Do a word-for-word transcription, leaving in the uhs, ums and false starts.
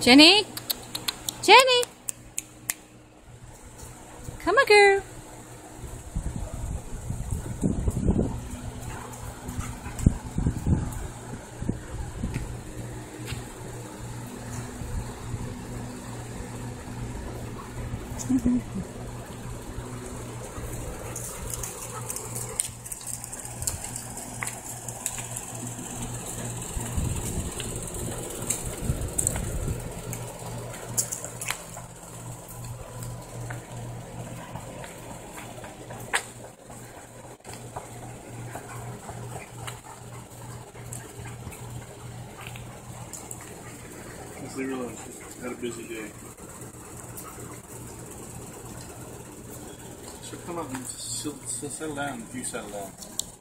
Jenny? Jenny? Come on, girl. Let's leave her alone. She's had a busy day. So come on, settle down. You settle down.